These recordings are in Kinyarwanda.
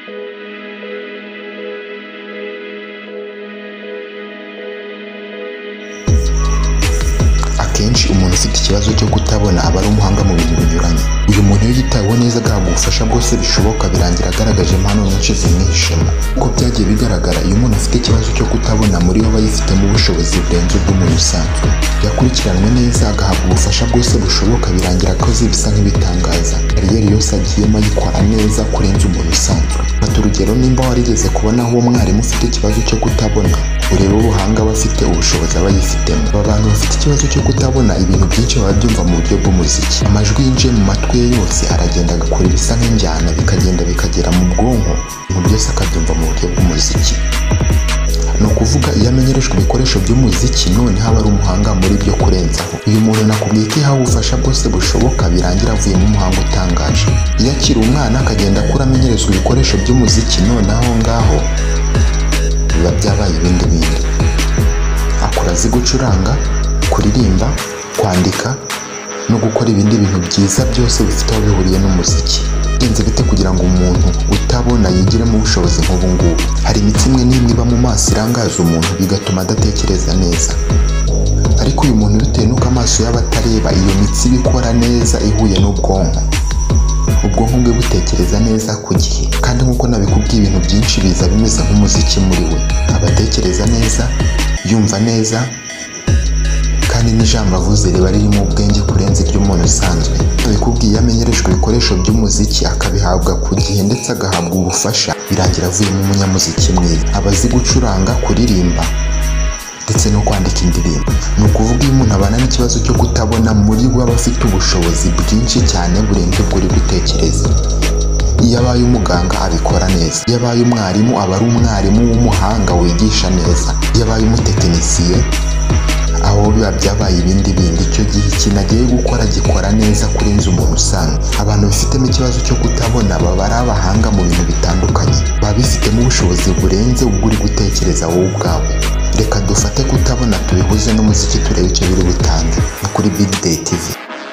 Akenshi umuntu ufite ikibazo cyo kutabona aba ari umuhanga mu bintu binyuranye. Uyu muntu iyo yitaweho neza agahabwa ubufasha bwose bishoboka birangira agaragaje impano nyinshi zimwihishemo. Uko byagiye bigaragara, iyo umuntu afite ikibazo cyo kutabona muri we aba yifitemo ubushobozi burenze ubw'umuntu usanzwe. Yakurikiranwe neza agahabwa ubufasha bwose bushoboka birangira akoze bisa nk'ibitangaza. Kariyeri yose agiyemo ayikora neza kurenza umuntu usanzwe. Fata urugero, nimba warigeze kubona aho uwo mwarimu ufite ikibazo cyo kutabona, urebe ubuhanga aba afite, ubushobozi aba yifitemo. Aba bantu bafite ikibazo cyo kutabona ibintu byinshi baba byumva mu buryo bw'umuziki. Amajwi yinjiye mu matwi ye yose aragenda agakora ibisa nk'injyana, bikagenda bikagera mu bwonko, ibintu byose akabyumva mu buryo bw'umuziki. Ni ukuvuga iyo amenyerejwe ibikoresho by'umuziki noneho aba ari umuhanga muri byo kurenzaho. Uyu muntu nakubwiye ko ihawe ubufasha bwose bushoboka birangira avuyemo umuhanga utangaje. Iyo akiri umwana akagenda akura amenyerezwa ibikoresho by'umuziki, noneho aho ngaho biba byabaye ibindi bindi. Akura azi gucuranga, kuririmba, kwandika no gukora ibindi bintu byiza byose bifite aho bihuriye n'umuziki. Bigenze bite kugira ngo umuntu utabona yigiremo ubushobozi nk'ubu ngubu? Hari imitsi imwe n'imwe iba mu maso irangaza umuntu bigatuma adatekereza neza. Ariko uyu muntu bitewe n'uko amaso yaba atareba, iyo mitsi ibikora neza ihuye n'ubwonko. Ubwonko bwe butekereza neza ku gihe, kandi nk'uko nabikubwiye ibintu byinshi biza bimeze nk'umuziki muri we. Abatekereza neza, yumva neza, kandi n'ijambo avuze riba ririmo ubwenge kurenza iry'umuntu usanzwe. Nabikubwiye amenyerejwe ibikoresho by'umuziki akabihabwa ku gihe ndetse agahabwa ubufasha birangira avuyemo umunyamuziki mwiza. Aba azi gucuranga, kuririmba ndetse no kwandika indirimbo. Ni ukuvuga iyo umuntu abana n'ikibazo cyo kutabona, muri we aba afite ubushobozi bwinshi cyane burenze ubwo uri gutekereza. Iyo abaye umuganga abikora neza, iyo abaye umwarimu aba ari umwarimu w'umuhanga wigisha neza, iyo abaye umutekinisiye aho biba byabaye ibindi bindi. Icyo gihe ikintu agiye gukora gikora neza kurenza umuntu usanzwe. Abantu bifitemo ikibazo cyo kutabona baba ari abahanga mu bintu bitandukanye, baba bifitemo ubushobozi burenze ubwo uri gutekereza wowe ubwawe. Reka dufate kutabona tubihuze n'umuziki turebe icyo biri butange. Ni kuri Big Day TV.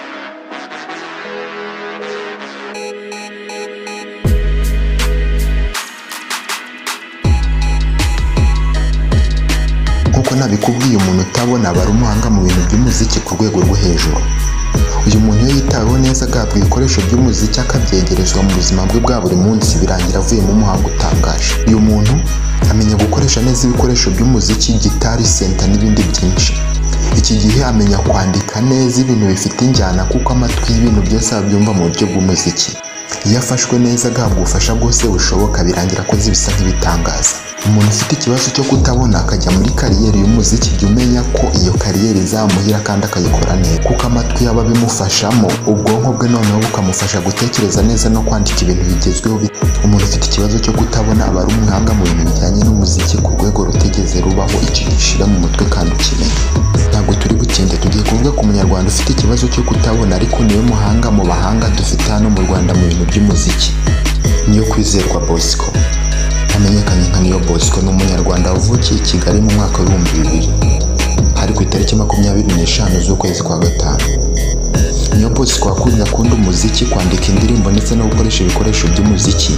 Nkuko nabikubwiye, umuntu utabona aba ari umuhanga mu bintu by'umuziki ku rwego rwo hejuru. Uyu muntu iyo yitaweho neza agahabwa ibikoresho by'umuziki akabyegerezwa mu buzima bwe bwa buri munsi birangira avuyemo umuhanga utangaje. Uyu muntu amenya gukoresha neza ibikoresho by'umuziki, gitari, senta n'ibindi byinshi. Iki gihe amenya kwandika neza ibintu bifite injyana kuko amatwi y'ibintu byose abyumva mu buryo bw'umuziki. Iyo afashwe neza agahabwa ubufasha bwose bushoboka birangira akoze ibisa nk'ibitangaza. Umuntu ufite ikibazo cyo kutabona akajya muri kariyeri y'umuziki, jya umenya ko iyo kariyeri izamuhira kandi akayikora neza kuko amatwi yaba abimufashamo, ubwonko bwe noneho bukamufasha gutekereza neza no kwandika ibintu bigezweho. Umuntu ufite ikibazo cyo kutabona aba ari umuhanga mu bintu bijyanye n'umuziki ku rwego rutigeze rubaho. Icyo gishira mu mutwe kandi ukimenye. Ntabwo turi butinde, tugiye kuvuga ku munyarwanda ufite ikibazo cyo kutabona ariko niwe muhanga mu bahanga dufite hano mu Rwanda mu bintu by'umuziki. Niyo kwizerwa BOSCO. Amenyekanye nka NIYO BOSCO, ni umunyarwanda wavukiye i Kigali mu mwaka w'ibihumbi 2000, hari ku itariki 25 z'ukwezi kwa gatanu. NIYO BOSCO akunda umuziki, kwandika indirimbo ndetse no gukoresha ibikoresho by'umuziki.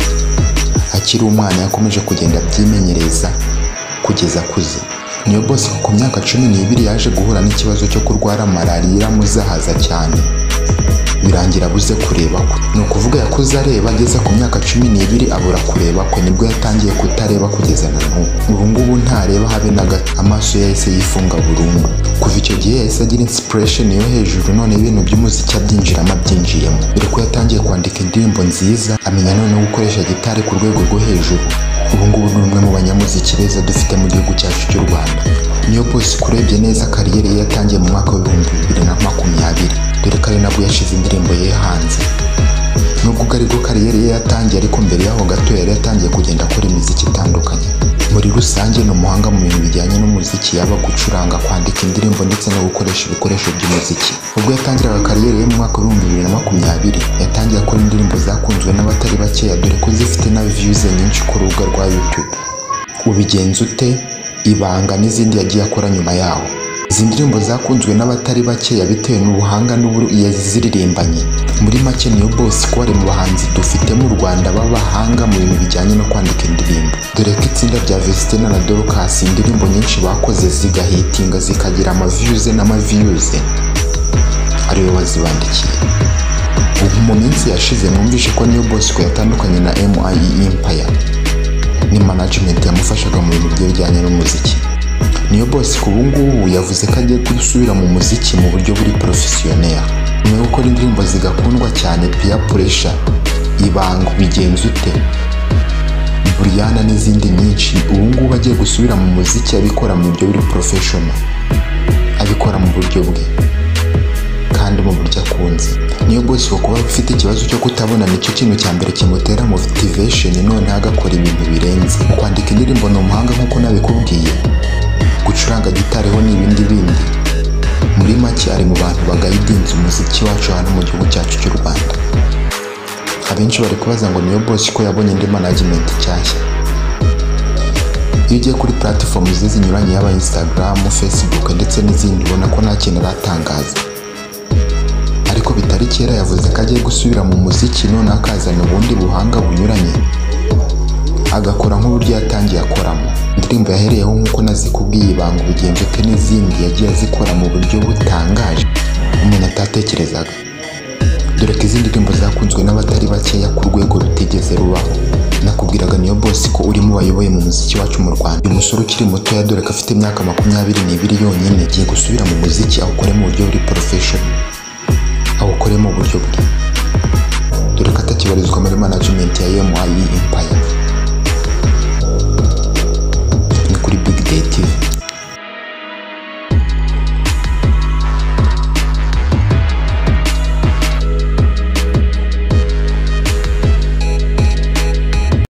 Akiri umwana yakomeje kugenda abyimenyereza kugeza akuze. NIYO BOSCO ku myaka 12 yaje guhura n'ikibazo cyo kurwara malariya iramuzahaza cyane birangira abuze kureba kwe. Ni ukuvuga yakuze areba, ageze ku myaka 12 abura kureba kwe, nibwo yatangiye kutareba kugeza na n'ubu. Ubu ngubu ntareba habe na gato, amaso yahise yifunga burundu. Kuva icyo gihe yahise agira inspiration yo hejuru, none ibintu by'umuziki abyinjiramo abyinjiyemo. Dore ko yatangiye kwandika indirimbo nziza, amenya none gukoresha gitari ku rwego rwo hejuru. Ubu ngubu ni umwe mu banyamuziki beza dufite mu gihugu cyacu cy'u Rwanda. NIYO BOSCO urebye neza kariyeri ye yatangiye mu mwaka w'ibihumbi 2020, dore ko ari nabwo yashize indirimbo ye Hanze. Nubwo ubwo aribwo kariyeri ye yatangiye, ariko mbere yaho gato yari yatangiye kugenda akora imiziki itandukanye. Muri rusange ni umuhanga mu bintu bijyanye n'umuziki, yaba gucuranga, kwandika indirimbo ndetse no gukoresha ibikoresho by'umuziki. Ubwo yatangiraga kariyeri ye mu mwaka w'ibihumbi 2020, yatangiye akora indirimbo zakunzwe n'abatari bakeya, dore ko zifite na views nyinshi ku rubuga rwa YouTube. Ubigenza ute? Ibanga n'izindi yagiye akora nyuma yaho. Izi ndirimbo zakunzwe n'abatari bakeya bitewe n'ubuhanga yaziririmbanye. Muri make niyo BOSCO ari mu bahanzi dufite mu Rwanda b'abahanga mu bintu bijyanye no kwandika indirimbo, dore ko itsinda rya Vestina na Dorcas indirimbo nyinshi bakoze zigahitinga zikagira n'amaviyuze ariwe wazibandikiye. Ubu mu minsi yashize mwumvishe ko niyo BOSCO yatandukanye na NIYO ni management yamufashaga mu bintu bijyanye n'umuziki. Niyo BOSCO ubu ngubu yavuze ko agiye gusubira mu muziki mu buryo buri professionnel, nyuma yo gukora indirimbo zigakundwa cyane Peer Pressure, Ibanga, Bigenze ute, Buriyana n'izindi nyinshi. Ubu ngubu agiye gusubira mu muziki abikora mu buryo buri professional, abikora mu buryo bwe kandi mu buryo akunze. Niyo BOSCO kuba afite ikibazo cyo kutabona nicyo kintu cya mbere kimutera motivation, noneho agakora ibintu birenze. Mu kwandika indirimbo ni umuhanga nk'uko nabikubwiye, gucuranga gitari ho n'ibindi bindi. Muri make ari mu bantu bagayidinze umuziki wacu hano mu gihugu cyacu cy'u Rwanda. Abenshi bari kubaza ngo niyo BOSCO yabonye indi management nshyashya. Iyo ugiye kuri platform zinyuranye yaba Instagram, Facebook ndetse n'izindi ubona ko nta kintu aratangaza, ariko bitari kera yavuze ko agiye gusubira mu muziki, none akazana ubundi buhanga bunyuranye agakora nk'uburyo yatangiye akoramo. Indirimbo yahereyeho nk'uko nazikubwiye Ibanga, Bigenze ute n'izindi yagiye azikora mu buryo butangaje umuntu atatekerezaga, dore ko izindi ndirimbo zakunzwe n'abatari bakeya ku rwego rutigeze rubaho. Nakubwiraga niyo BOSCO uri mu bayoboye mu muziki wacu mu Rwanda. Uyu musore ukiri mutoya dore ko afite imyaka 22 yonyine agiye gusubira mu muziki awukore mu buryo buri professional, awukore mu buryo bwe, dore ko atakibarizwa muri management ya NIYO. Ni kuri Big Day TV.